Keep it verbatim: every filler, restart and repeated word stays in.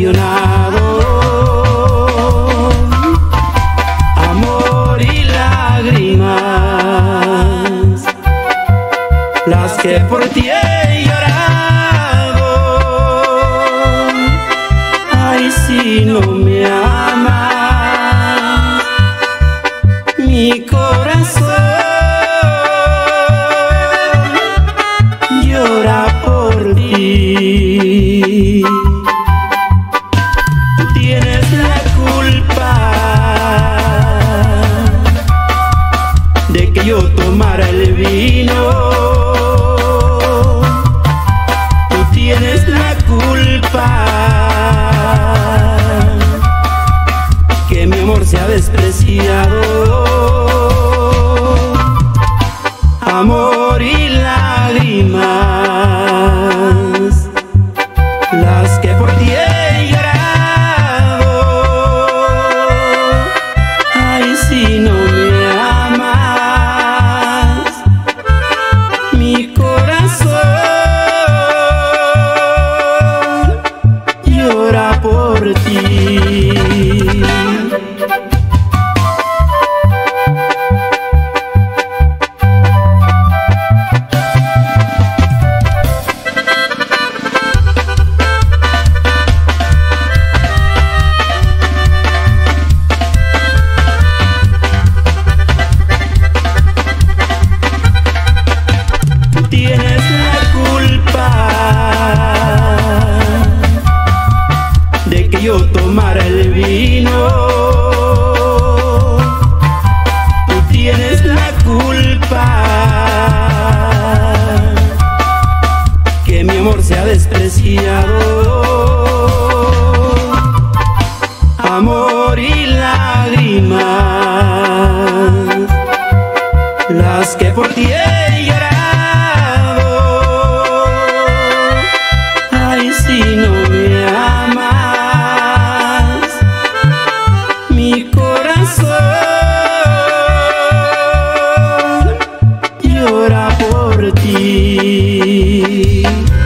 traicionado. Amor y lágrimas, las que por ti he llorado. Ay, si no me amas, mi corazón llora por ti. Tú tienes la culpa de que yo tomara el vino. Tú tienes la culpa que mi amor se ha despreciado. Amor y lágrimas, las que por ti he llorado. Ay, si no me amas, mi corazón llora por ti. Tienes la culpa de que yo tomara el vino. Tú tienes la culpa que mi amor se ha despreciado. Amor y lágrimas, las que por ti he llorado. Ay, si no me amas, mi corazón llora por ti.